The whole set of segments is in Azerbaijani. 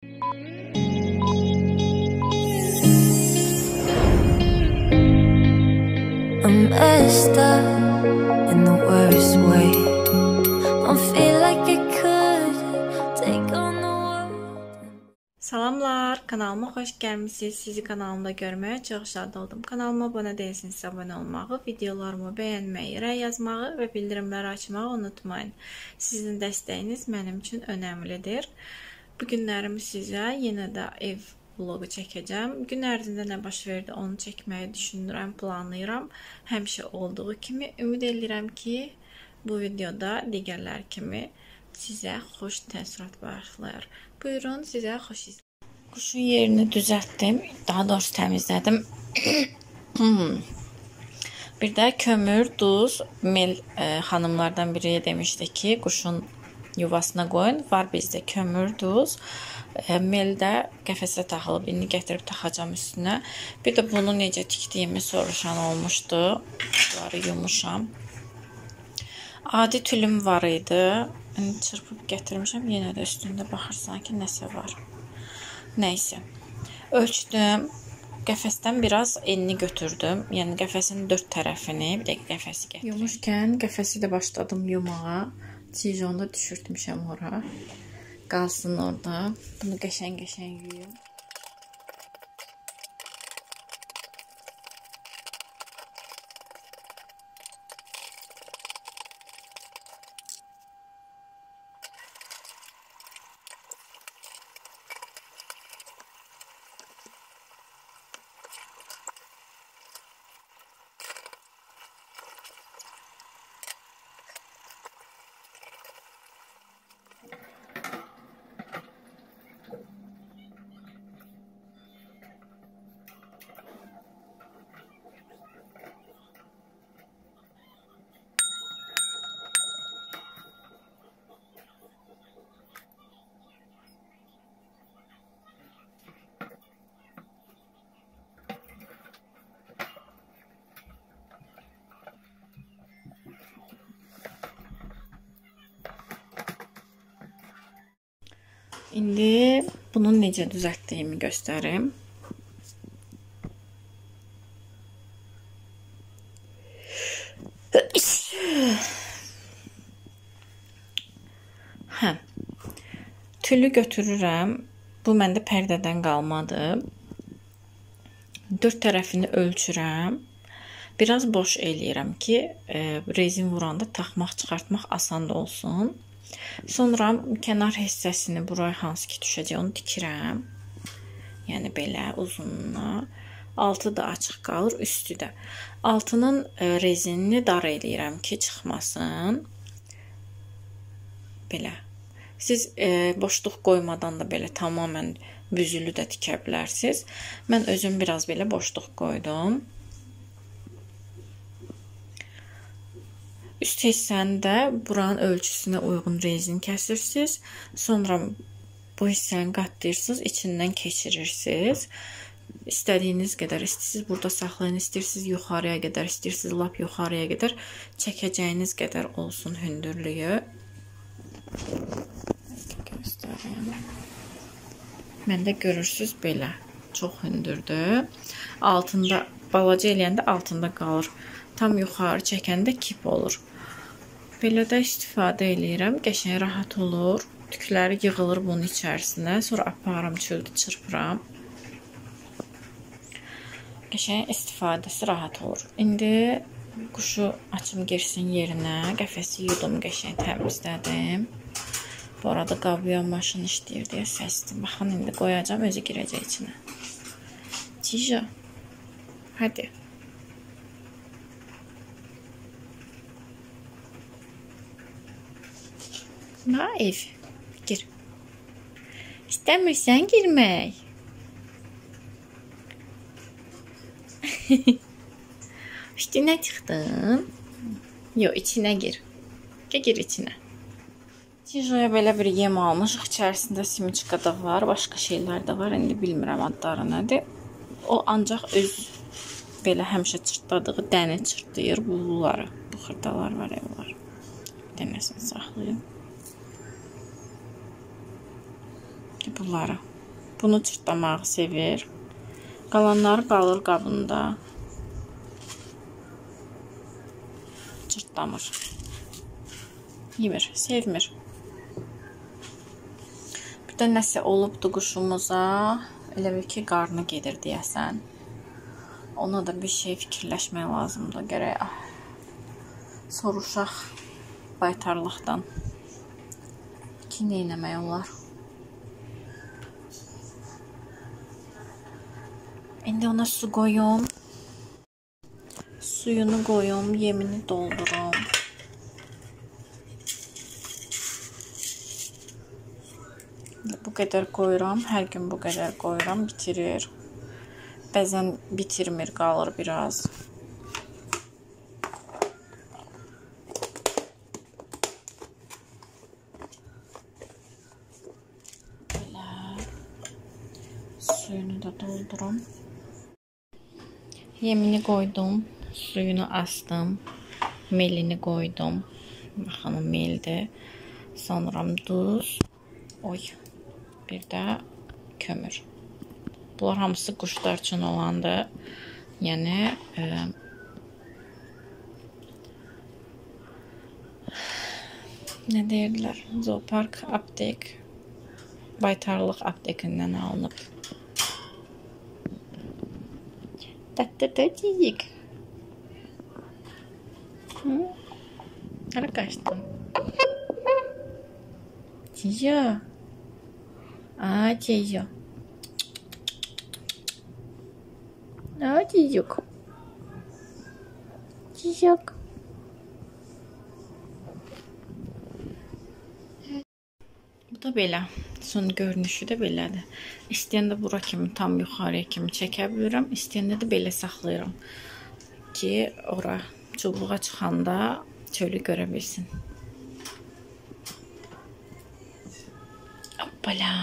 I'm messed up in the worst way. I feel like I could take on the world. Salamlar, kanalıma xoş gəlmisiniz. Sizi kanalımda görməyə çox şad oldum. Kanalıma abunə değilsinizsə abunə olmağı, videolarımı bəyənməyi, rəy yazmağı və bildirimləri açmağı unutmayın. Sizin dəstəyiniz mənim üçün önəmlidir. Bu günlərimi sizə yenə də ev vlogu çəkəcəm. Gün ərzində nə baş verdi onu çəkməyi düşünürəm, planlayıram. Həmişə olduğu kimi ümid edirəm ki, bu videoda digərlər kimi sizə xoş təəssürat bağışlayır. Buyurun, sizə xoş izləyiniz. Quşun yerini düzəltdim, daha doğrusu təmizlədim. Bir də kömür, duz, mel xanımlardan biri demişdi ki, quşun yuvasına qoyun. Var bizdə kömür, duz, mel də qəfəsə taxılıb. İndi gətirib taxacam üstünə. Bir də bunu necə tikdiyimi soruşan olmuşdu. Bunları yumuşam. Adi tülüm var idi. Çırpıb gətirmişəm. Yenə də üstündə baxırsan ki, nəsə var. Nəysə. Ölçdüm. Qəfəsdən biraz enini götürdüm. Yəni qəfəsin 4 tərəfini, bir də qəfəsi gətirdim. Yumuşkən qəfəsi də başladım yumağa. Tijonda düşürtmüşəm ora. Qalsın orada. Bunu qəşəng-qəşəng yuyum. İndi bunu necə düzəltdiyimi göstərim. Tülü götürürəm. Bu məndə pərdədən qalmadı. 4 tərəfini ölçürəm. Biraz boş eləyirəm ki, rezin vuranda taxmaq, çıxartmaq asan da olsun. Sonra kənar hissəsini buraya hansı ki düşəcək onu tikirəm. Yəni belə uzunluğuna. Altı da açıq qalır, üstü də. Altının rezinini dar eləyirəm ki çıxmasın. Belə. Siz boşluq qoymadan da belə tamamən büzülü də tikə bilərsiniz. Mən özüm biraz belə boşluq qoydum. Üst hissəndə buranın ölçüsünə uyğun rezin kəsirsiniz. Sonra bu hissəni qatlayırsınız, içindən keçirirsiniz. İstədiyiniz qədər, istəyirsiniz burada saxlayın, istəyirsiniz yuxarıya qədər, istəyirsiniz lap yuxarıya qədər. Çəkəcəyiniz qədər olsun hündürlüyü. Göstəreyim. Məndə görürsünüz belə. Çox hündürdür. Altında, balaca eləyəndə altında qalır. Tam yuxarı çəkəndə kip olur. Belə də istifadə eləyirəm. Qəşəng rahat olur. Tükləri yığılır bunun içərisinə. Sonra aparım çöldə çırpıram. Qəşəng istifadəsi rahat olur. İndi quşu açım girsin yerinə. Qəfəsi yudum, qəşəng təmizlədim. Bu arada qabıyan maşın işləyir deyə səsdir. Baxın, indi qoyacam, özü girəcək içinə. Tijo. Hadi. Ev. Gir. İstəmirsən girmək. Üstünə çıxdın. Yox, içinə gir. Gir içinə. Tijoya belə bir yem almışıq. İçərisində simiçka da var. Başqa şeylər də var. İndi bilmirəm adları nədir. O ancaq öz belə həmişə çırtladığı dəni çırtlayır. Bunları. Bu xırdalar var, evlər. Dənəsini saxlayın. Bunları Bunu çırtlamağı sevir. Qalanları qalır qabında. Çırtlamır. Yemir, sevmir. Bir də nəsə olubdu quşumuza. Elə bil ki, qarnı gedir deyəsən. Ona da bir şey fikirləşmək lazımdır. Gərək soruşaq baytarlıqdan ki, nə eləmək olar. İndi ona su qoyum. Suyunu qoyum, yemini doldurum. Bu qədər qoyuram, hər gün bu qədər qoyuram, bitirir. Bəzən bitirmir, qalır biraz. Belə suyunu da doldurum. Yemini qoydum, suyunu astım, melini qoydum. Baxın, meldir. Sonra duz, bir də kömür. Bunlar hamısı quşlar üçün olandır. Yəni nə deyirlər? Zoopark, aptek, baytarlıq aptekindən alınıb. Tatlı-tatlıcık. Hara qaçdın? Ciyo. Ciyo. Cicik. Cicik. Bu da belə. Son görünüşü də belədir. İstəyəndə bura kimi, tam yuxarıya kimi çəkə bilirəm. İstəyəndə də belə saxlayıram ki, ora çubuğa çıxanda çölü görə bilsin. Hoppala.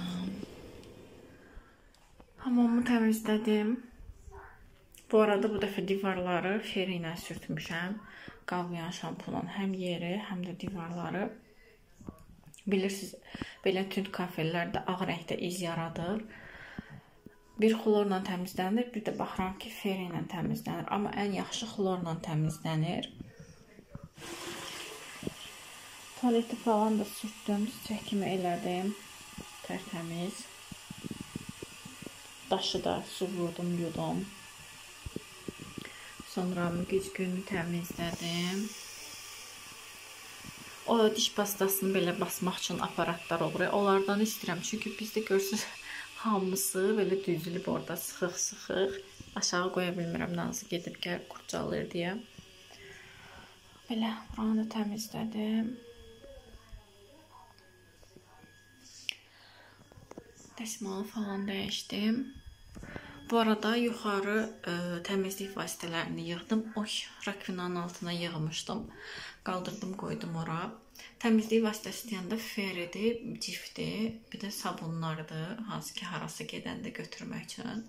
Hamamı təmizlədim. Bu arada bu dəfə divarları feri ilə sürtmüşəm. Qavlayan şampunla həm yeri, həm də divarları. Bilirsiniz, belə tünd kafellərdə ağ rəngdə iz yaradır. Bir xlorla təmizlənir, bir də baxıram ki, feri ilə təmizlənir. Amma ən yaxşı xlorla təmizlənir. Tualeti falan da sürtdüm, çəkimi elədim. Tərtəmiz. Daşı da su vurdum, yudum. Sonra güzgünü təmizlədim. O diş pastasını belə basmaq üçün aparatlar olur. Onlardan istəyirəm. Çünki bizdə görsünüz hamısı belə düzülüb orada sıxıq-sıxıq. Aşağı qoya bilmirəm, nazı gedib gəl qurcalır deyə. Belə buranı təmizlədim. Dəsmalı falan dəyişdim. Bu arada yuxarı təmizlik vasitələrini yığdım. Rakvinanın altına yığmışdım. Qaldırdım, qoydum ora. Təmizlik vasitəsi deyəndə feridir, cifdir, bir də sabunlardır. Hansı ki, harası gedəndə götürmək üçün.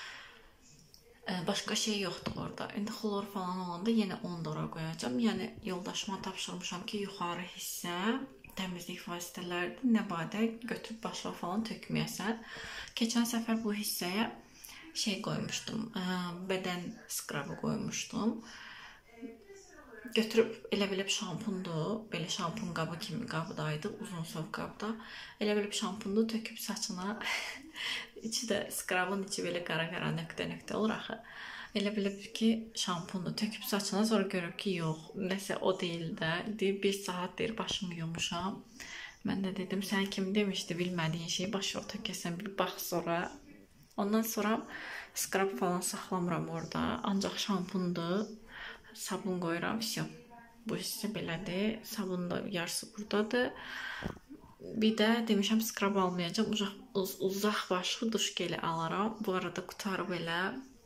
Başqa şey yoxdur orada. İndi xlor falan olanda yenə 10 ora qoyacağım. Yəni, yoldaşıma tapşırmışam ki, yuxarı hissə təmizlik vasitələrdir. Nə badə götürüb başına falan tökməyəsən. Keçən səfər bu hissəyə şey qoymuşdum, bədən skrabı qoymuşdum. Götürüb elə bilib şampundur, belə şampun qabı kimi qabdaydı, uzun sov qabda. Elə bilib şampundur, töküb saçına. İçi də skrabın içi belə qara-qara nöqtə-nöqtə olur axı. Elə bilib ki, şampundur, töküb saçına, sonra görüb ki, yox, nəsə o deyil də. Deyib, 1 saat deyir, başımı yumuşam. Mən də dedim, sən kim demişdi, bilmədiyin şeyi başa tökəsən, bir bax sonra. Ondan sonra skrab falan saxlamıram orada. Ancaq şampundur. Sabun qoyuram. Bu hissə belədir. Sabun da yarısı buradadır. Bir də demişəm skrab almayacam. Uzaq başlı duş geli alaram. Bu arada qutarı belə.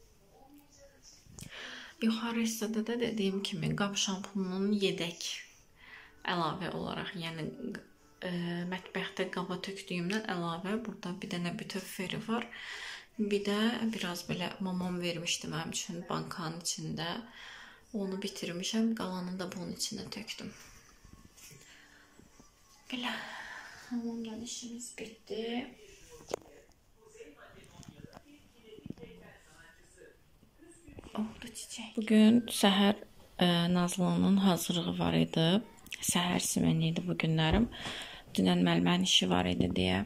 Yuxarı hissədə də dediyim kimi qab şampununun yedək əlavə olaraq, yəni mətbəxdə qaba tökdüyümdən əlavə burada bir dənə bütöv feri var. Bir də biraz belə mamam vermişdi mənim üçün bankanın içində. Onu bitirmişəm. Qalanını da bunun içinə tökdüm. Belə hamamdan işimiz bitdi. Bugün səhər Nazlı'nın hazırlığı var idi. Səhər simeni idi bu günlərim. Dünən müəllimənin işi var idi deyə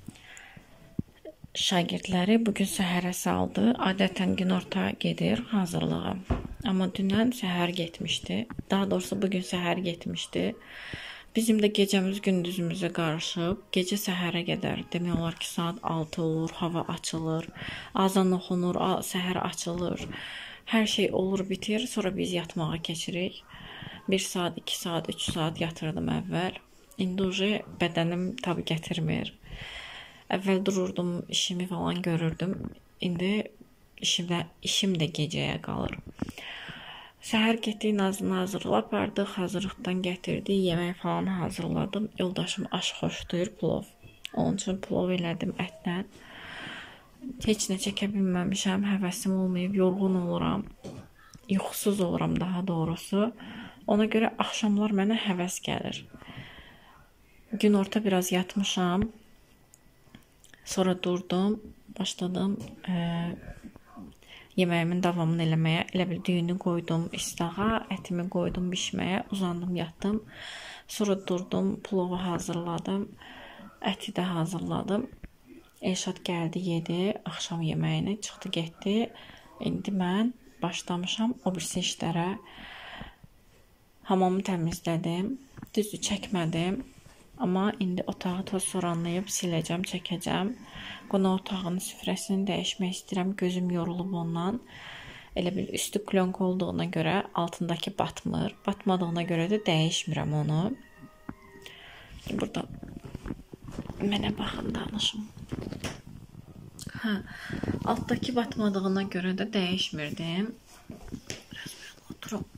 şagirdləri bugün səhərə saldı. Adətən günorta gedir hazırlığa. Amma dünən səhər getmişdi. Daha doğrusu bugün səhər getmişdi. Bizim də gecəmiz gündüzümüzə qarışıb. Gecə səhərə qədər demək olar ki, saat 6 olur, hava açılır, azan oxunur, səhər açılır. Hər şey olur, bitir. Sonra biz yatmağa keçirik. 1 saat, 2 saat, 3 saat yatırdım əvvəl. İndi uje bədənim tabi gətirmir. Əvvəl dururdum, işimi falan görürdüm. İndi işim də gecəyə qalır. Səhər getdik, Nazlı'nı hazırlıq apardıq, hazırlıqdan gətirdi, yemək falan hazırladım. Yoldaşım aş xoşlayır, plov. Onun üçün plov elədim ətlə. Heç nə çəkə bilməmişəm, həvəsim olmayıb, yorğun oluram. Yuxusuz oluram daha doğrusu. Ona görə axşamlar mənə həvəs gəlir. Günorta biraz yatmışam. Sonra durdum, başladım yeməyimin davamını eləməyə. Elə bil düyünü qoydum istağa, ətimi qoydum bişməyə, uzandım, yatdım. Sonra durdum, plovu hazırladım, əti də hazırladım. Elşad gəldi, yedi axşam yeməyini, çıxdı, getdi. İndi mən başlamışam o birisi işlərə. Hamamı təmizlədim, düzü çəkmədim. Amma indi otağı toz soranlayıb siləcəm, çəkəcəm. Qonaq otağının süfrəsini dəyişmək istəyirəm. Gözüm yorulub ondan. Elə bil üstü klonka olduğuna görə altındakı batmır. Batmadığına görə də dəyişmirəm onu. Burada mənə baxın, danışım. Altdakı batmadığına görə də dəyişmirdim. Oturum.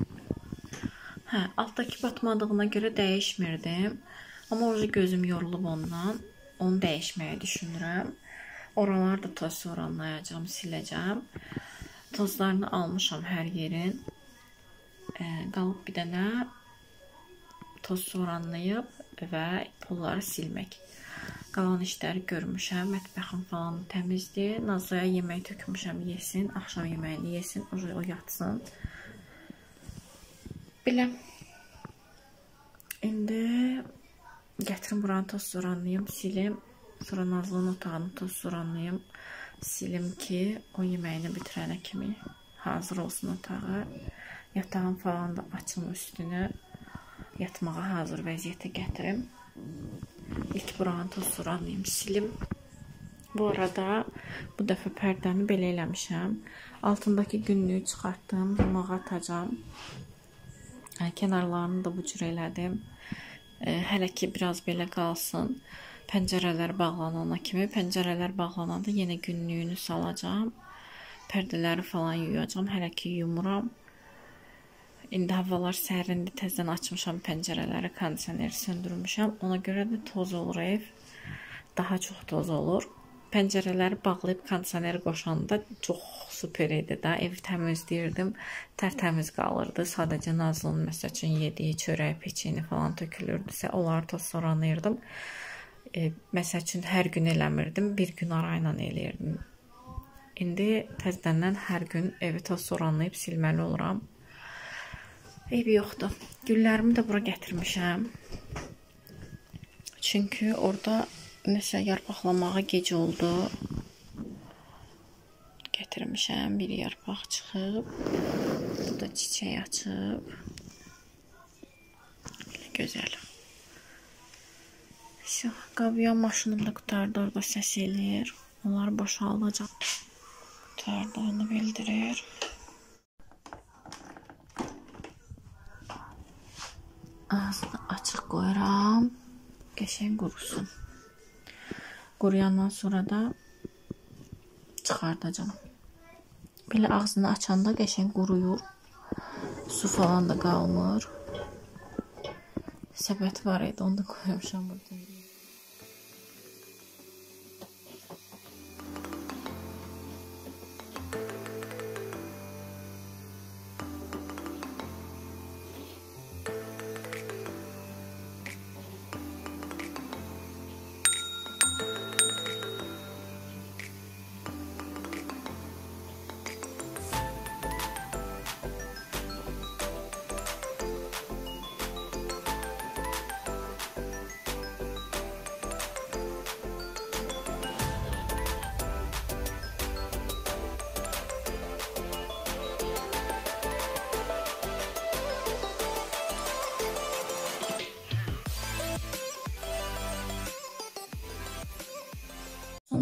Altdakı batmadığına görə dəyişmirdim. Amma orada gözüm yorulub ondan. Onu dəyişməyə düşünürəm. Oraları da toz soranlayacağım, siləcəm. Tozlarını almışam hər yerin. Qalıb bir dənə toz soranlayıb və pulları silmək. Qalan işləri görmüşəm. Mətbəxim falan təmizdir. Nazlıya yemək tökmüşəm, yesin. Axşam yeməyini yesin, o yatsın. Belə. İndi gətirim buranı toz soranlayım, silim. Sonra Nazlı'nın otağını toz soranlayım, silim ki o yeməyini bitirənə kimi hazır olsun otağı. Yatağım falan da açım üstünü. Yatmağa hazır vəziyyətə gətirim. İlk buranı toz soranlayım, silim. Bu arada bu dəfə pərdəni belə eləmişəm. Altındakı günlüyü çıxartdım, yumağa atacam. Kənarlarını da bu cür elədim. Hələ ki biraz belə qalsın. Pəncərələr bağlanana kimi. Pəncərələr bağlananda yenə günlüyünü salacam. Pərdələri falan yuyacam. Hələ ki yumuram. İndi havalar sərindi. Təzdən açmışam pəncərələri. Kondisioneri söndürmüşəm. Ona görə də toz olur ev. Daha çox toz olur. Pəncərələri bağlayıb kondisioneri qoşanda çox super idi də. Evi təmizləyirdim. Tərtəmiz qalırdı. Sadəcə Nazlı'nın məsəl üçün yediyi çörək, peçeni falan tökülürdüsə, onları toz soranlayırdım. Məsəl üçün hər gün eləmirdim. Bir gün arayla eləyirdim. İndi təzədən hər gün evi toz soranlayıb silməli oluram. Eybi yoxdur. Güllərimi də bura gətirmişəm. Çünki orada nəsə yarpaqlamağa gec oldu. Gətirmişəm, bir yarpaq çıxıb. Bu da çiçək açıb. Belə gözəl. Qabiyan maşınım da qutarda orada səs eləyir. Onları boşaldacaq. Qutarda onu bildirir. Ağzını açıq qoyuram. Qəşəng qurusun. Quruyandan sonra da çıxardacam. Belə ağzını açanda qəşəng quruyur. Su falan da qalmır. Səbət var idi, onu da qoymuşam burada.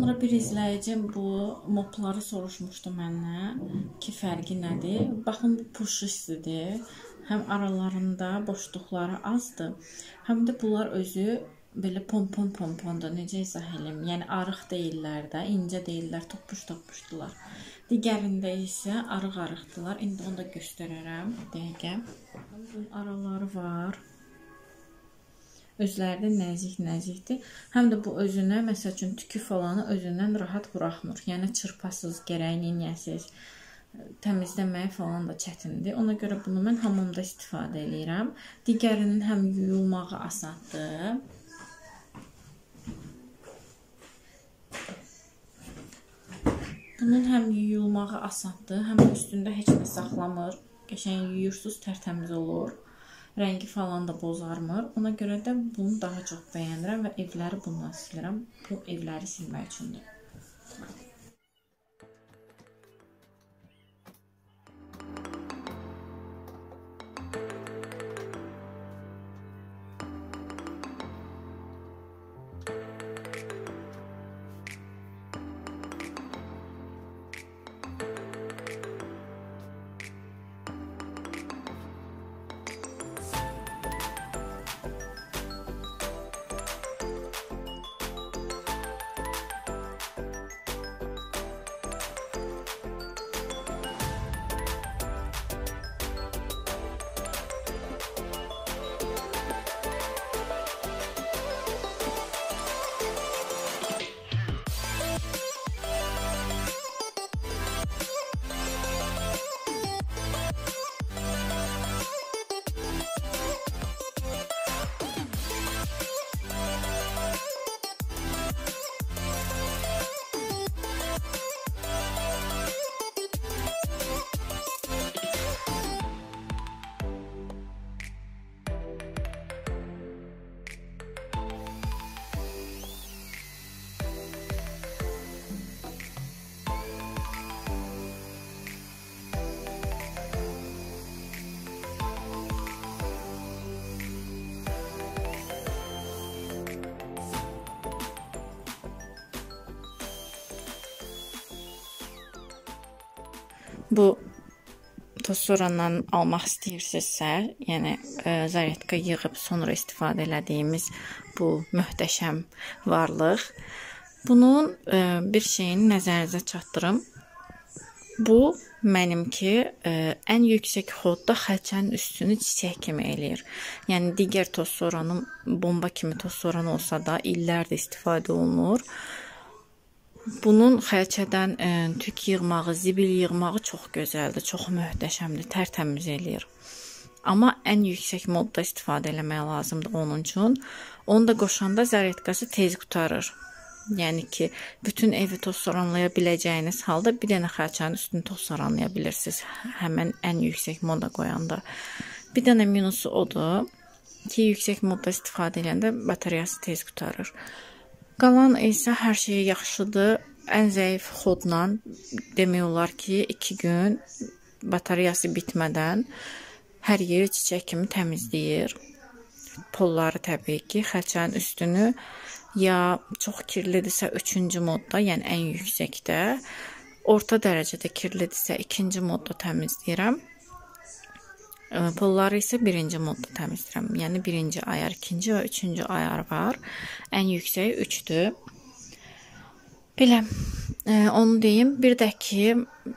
Sonra bir izləyicim bu mopları soruşmuşdu məndən ki, fərqi nədir? Baxın, bu puşistidir. Həm aralarında boşluqları azdır, həm də bunlar özü belə pompon-pompondur. Necə izah edim? Yəni arıq deyillər də, incə deyillər, toppuş-toppuşdular. Digərində isə arıq-arıqdılar. İndi onu da göstərərəm. Dəqiqə. Bunun araları var. Özləri də nəzik-nəzikdir. Həm də bu özünə, məsəl üçün, tükü falanı özündən rahat buraxmır. Yəni çırpasız, gərək neyəsiz, təmizləməyi falan da çətindir. Ona görə bunu mən hamamda istifadə edirəm. Digərinin həm yuyulmağı asandır. Bunun həm yuyulmağı asandır, həm də üstündə heç nə saxlamır. Qəşəng yuyursunuz, tərtəmiz olur. Rəngi falan da bozarmır. Ona görə də bunu daha çox bəyənirəm və evləri bundan silirəm. Bu evləri silmək üçündür. Bu toz sorandan almaq istəyirsinizsə, yəni zaryadka yığıb sonra istifadə elədiyimiz bu möhtəşəm varlıq. Bunun bir şeyini nəzərinizə çatdırım. Bu mənimki ən yüksək xodda xalçanın üstünü çiçək kimi eləyir. Yəni digər toz soranın bomba kimi toz soran olsa da illərdir istifadə olunur. Bunun xalçadan tük yığmağı, zibil yığmağı çox gözəldir, çox möhtəşəmdir, tərtəmiz eləyir. Amma ən yüksək modda istifadə eləmək lazımdır onun üçün. Onu da qoşanda zaryadkası tez qurtarır. Yəni ki, bütün evi toz soranlaya biləcəyiniz halda bir dənə xalçanın üstünü toz soranlaya bilirsiniz. Həmən ən yüksək moda qoyanda. Bir dənə minusu odur ki, yüksək modda istifadə edəndə batareyası tez qurtarır. Qalan isə hər şey yaxşıdır. Ən zəif xodla demək olar ki, 2 gün batareyası bitmədən hər yeri çiçək kimi təmizləyir. Polları təbii ki, xalçanın üstünü ya çox kirlidirsə 3-cü modda, yəni ən yüksəkdə, orta dərəcədə kirlidirsə 2-ci modda təmizləyirəm. Polları isə 1-ci modda təmizləyirəm. Yəni 1-ci ayar, 2-ci və 3-cü ayar var. Ən yüksəyi 3-dür. Belə, onu deyim. Bir də ki,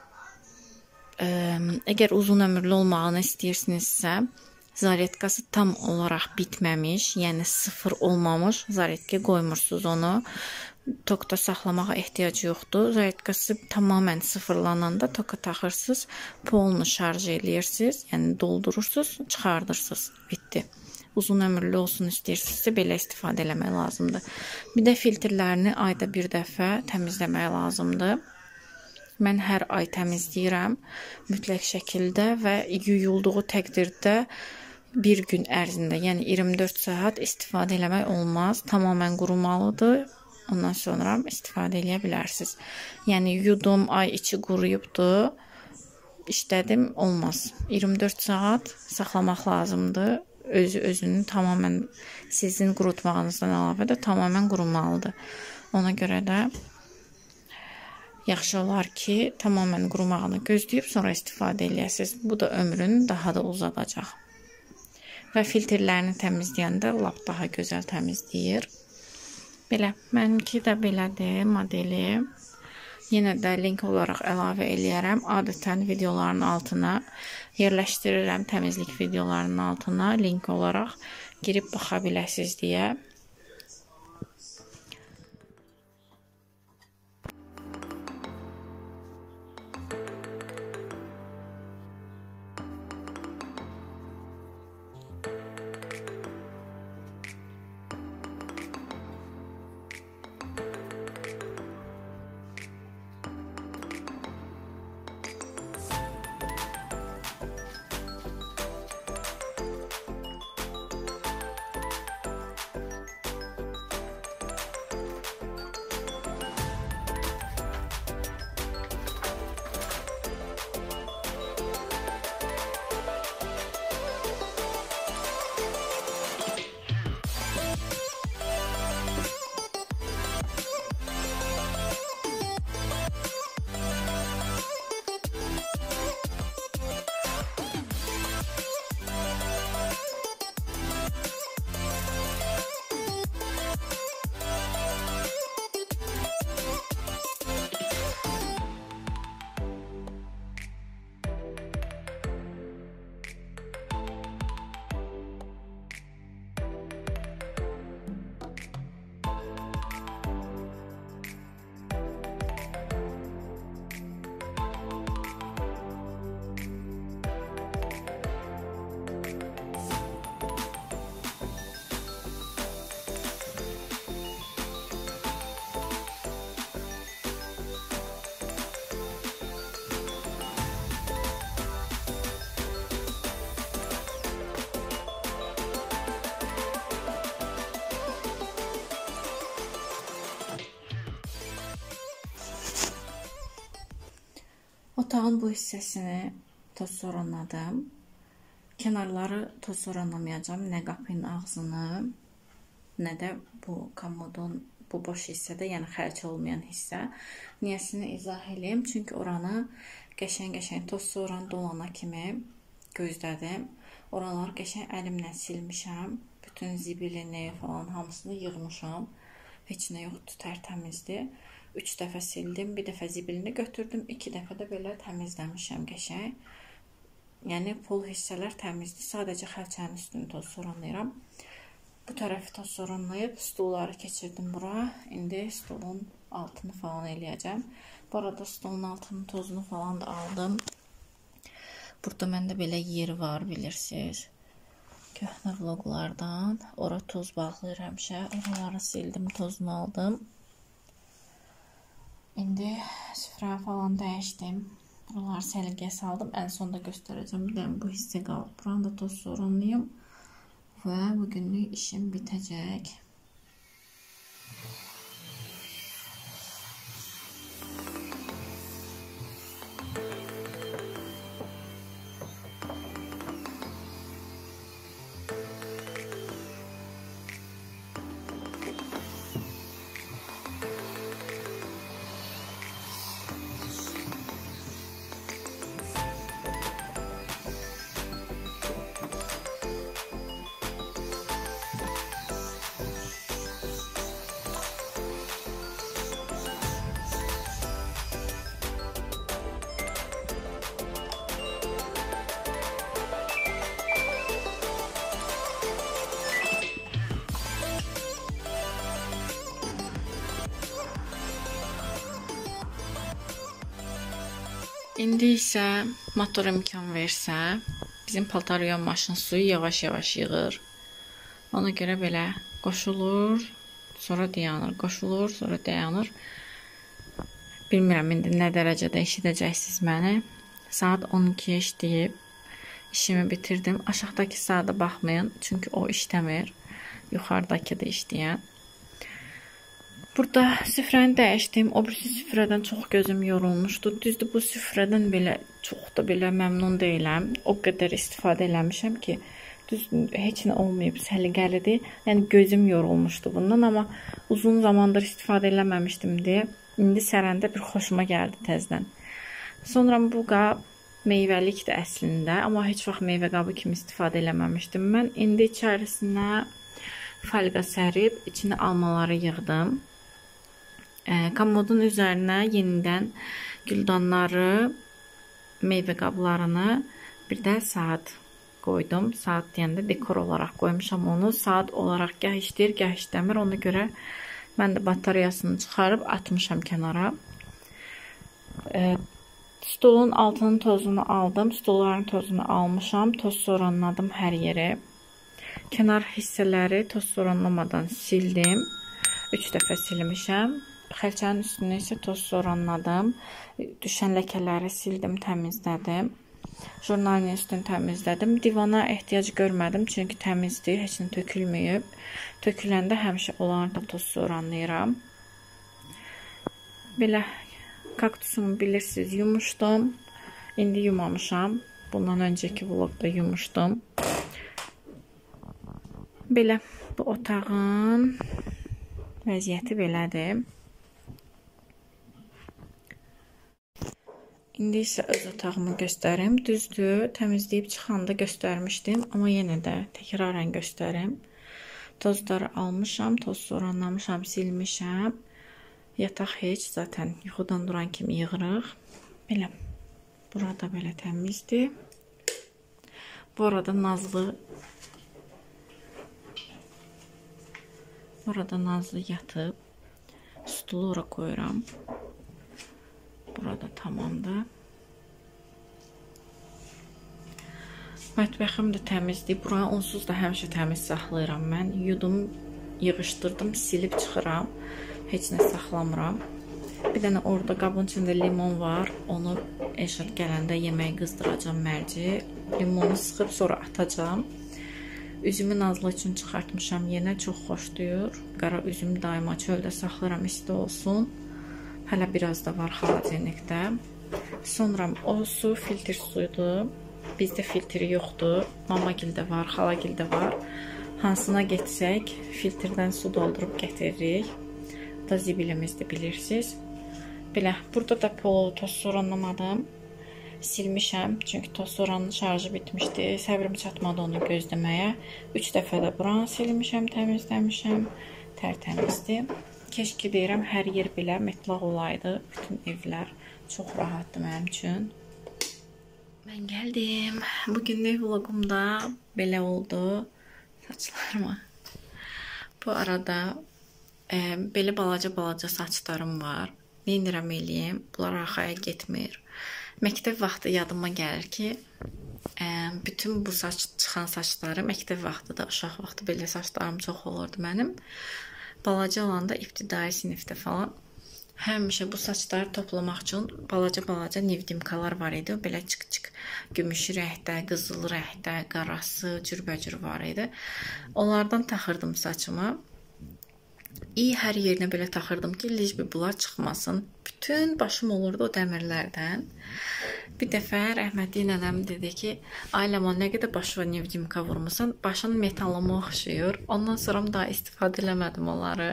əgər uzun ömürlü olmağını istəyirsinizsə, zaryadkası tam olaraq bitməmiş, yəni sıfır olmamış zaryadka qoymursunuz onu. Tokda saxlamağa ehtiyac yoxdur. Zaryadkası tamamən sıfırlananda toka taxırsınız, polunu şarj eləyirsiniz, yəni doldurursunuz, çıxardırsınız, bitdi. Uzun ömürlü olsun istəyirsinizsə belə istifadə eləmək lazımdır. Bir də filtrlərini ayda bir dəfə təmizləmək lazımdır. Mən hər ay təmizləyirəm mütləq şəkildə və yuyulduğu təqdirdə bir gün ərzində, yəni 24 saat istifadə eləmək olmaz. Tamamən qurumalıdır. Ondan sonra istifadə eləyə bilərsiniz. Yəni yudum, ay içi quruyubdur, işlədim, olmaz. 24 saat saxlamaq lazımdır. Özünü tamamən sizin qurutmağınızdan əlavə də tamamən qurumalıdır. Ona görə də yaxşı olar ki, tamamilə qurumağını gözləyib sonra istifadə eləyəsiniz. Bu da ömrünü daha da uzadacaq. Və filtrlərini təmizləyəndə lap daha gözəl təmizləyir. Belə, mənimki də belədir modeli. Yenə də link olaraq əlavə eləyərəm. Adətən videoların altına yerləşdirirəm, təmizlik videolarının altına link olaraq girib baxa biləsiniz deyə. Otağın bu hissəsini toz soranladım. Kənarları toz soranlamayacağım. Nə qapının ağzını, nə də bu komodun bu boş hissədə, yəni xərc olmayan hissə. Niyəsini izah edeyim. Çünki oranı qəşəng toz soran dolana kimi gözlədim. Oraları qəşəng əlimlə silmişəm. Bütün zibilini falan hamısını yığmışam. Heç nə yoxdur, tərtəmizdir. 3 dəfə sildim, bir dəfə zibilini götürdüm, 2 dəfə də belə təmizləmişəm qəşəng. Yəni pul hissələr təmizdir. Sadəcə xərçənin üstünü toz soranlayıram. Bu tərəfi toz soranlayıb stulları keçirdim bura. İndi stulun altını falan eləyəcəm. Bu arada stulun altının tozunu falan da aldım. Burada məndə belə yeri var, bilirsiniz. Köhnə vloglardan. Ora toz bağlayır həmişə. Oraları sildim, tozunu aldım. İndi süfrə falan dəyişdim. Buraları səliqəyə saldım. Ən sonda göstərəcəm. Bir də bu hissə qalıb. Buranı da toz soranlayım. Və bugünlük işim bitəcək. İndi isə motor imkan versə, bizim paltar yuyan maşın suyu yavaş-yavaş yığır. Ona görə belə qoşulur, sonra dayanır, qoşulur, sonra dayanır. Bilmirəm indi nə dərəcədə eşidəcəksiniz məni. Saat 12-yə işləyib, işimi bitirdim. Aşağıdakı saata baxmayın, çünki o işləmir. Yuxarıdakı da işləyən. Burada süfrəni dəyişdim. O birisi süfrədən çox gözüm yorulmuşdu. Düzdür, bu süfrədən belə çox da belə məmnun deyiləm. O qədər istifadə eləmişəm ki, düz heç nə olmayıb, səliqəlidir. Yəni gözüm yorulmuşdu bundan, amma uzun zamandır istifadə eləməmişdim deyə İndi sərəndə bir xoşuma gəldi təzədən. Sonra bu qab meyvəlikdir əslində, amma heç vaxt meyvə qabı kimi istifadə eləməmişdim mən. İndi içərisinə folqa sərib, içinə almaları yığdım. Komodun üzərinə yenidən güldanları, meyvə qablarını, bir də saat qoydum. Saat deyəndə dekor olaraq qoymuşam onu. Saat olaraq gah işləyir, gah işləmir. Ona görə mən də batareyasını çıxarıb atmışam kənara. Stolun altının tozunu aldım. Stolların tozunu almışam. Toz soranladım hər yeri. Kənar hissələri toz soranlamadan sildim. 3 dəfə silmişəm. Xəlçənin üstünü isə toz soranladım. Düşən ləkələri sildim, təmizlədim. Jurnalın üstünü təmizlədim. Divana ehtiyac görmədim, çünki təmizdir, heç nə tökülməyib. Töküləndə həmişə onları da toz soranlayıram. Belə kaktusumu bilirsiniz, yumuşdum. İndi yumamışam. Bundan öncəki vlogda yumuşdum. Belə bu otağın vəziyyəti belədir. İndi isə öz otağımı göstərim. Düzdür, təmizləyib çıxanda göstərmişdim, amma yenə də təkrarən göstərim. Tozları almışam, toz soranlamışam, silmişəm. Yataq heç, zaten yuxudan duran kimi yığırıq. Belə, burada belə təmizdir. Bu arada Nazlı yatıb. Stulu ora qoyuram. Burada tamamdır. Mətbəxim də təmizdir. Buranı onsuz da həmişə təmiz saxlayıram mən. Yudum, yığışdırdım, silib çıxıram. Heç nə saxlamıram. Bir dənə orada qabın içində limon var. Onu Eşad gələndə yeməyi qızdıracam mərci. Limonu sıxıb sonra atacam. Üzümü Nazlı üçün çıxartmışam. Yenə çox xoşlayır. Qara üzüm daima çöldə saxlayıram, isti olsun. Hələ biraz da var xaladenikdə. Sonra o su filtr suyudur. Bizdə filtri yoxdur. Mamagildə var, xalagildə var. Hansına getsək, filtrdən su doldurub gətiririk. Bu da zibilimizdir, bilirsiniz. Belə, burada da polo toz soranlamadım. Silmişəm, çünki toz soranın şarjı bitmişdi. Səbrim çatmadı onu gözləməyə. 3 dəfə də buranı silmişəm, təmizləmişəm. Tərtəmizdir. Keşke deyirəm, hər yer belə metlaq olaydı. Bütün evlər çox rahatdır mənim üçün. Mən gəldim. Bugünlük vlogumda belə oldu. Saçlarıma. Bu arada belə balaca saçlarım var. Neynirəm eləyim? Bunlar arxaya getmir. Məktəb vaxtı yadıma gəlir ki, bütün bu çıxan saçları məktəb vaxtı da, uşaq vaxtı belə saçlarım çox olurdu mənim. Balaca olanda ibtidai sinifdə falan həmişə bu saçları toplamaq üçün balaca nevdimkalar var idi. Belə çık-çık gümüşü rəngdə, qızıl rəngdə, qarası, cürbəcür var idi. Onlardan taxırdım saçımı. Hər yerinə belə taxırdım ki, licbi bunlar çıxmasın. Bütün başım olurdu o dəmirlərdən. Bir dəfə rəhmətli nənəm dedi ki, ailəmə nə qədər başına nevdimka vurmusan, başın metallama oxşuyur. Ondan sonra daha istifadə eləmədim onları.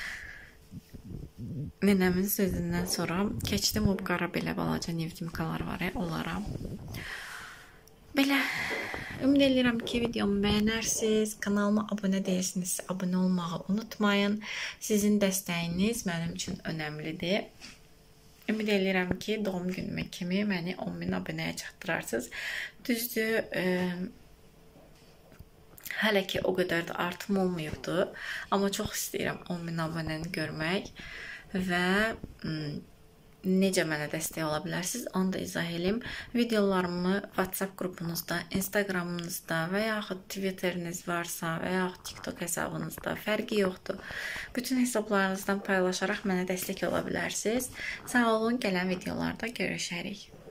Nənəmin sözündən sonra keçdim o qara belə balaca nevdimkalar var onlara. Belə, ümid edirəm ki, videomu bəyənərsiniz. Kanalıma abunə deyilsinizsə, abunə olmağı unutmayın. Sizin dəstəyiniz mənim üçün önəmlidir. Ümid edirəm ki, doğum günümə kimi məni 10.000 abunəyə çatdırarsınız. Düzdür, hələ ki o qədər də artım olmayıbdır. Amma çox istəyirəm 10.000 abunəni görmək və necə mənə dəstək ola bilərsiniz, onu da izah edeyim. Videolarımı WhatsApp qrupunuzda, Instagramınızda və yaxud Twitteriniz varsa və yaxud TikTok hesabınızda fərqi yoxdur. Bütün hesablarınızdan paylaşaraq mənə dəstək ola bilərsiniz. Sağ olun, gələn videolarda görüşərik.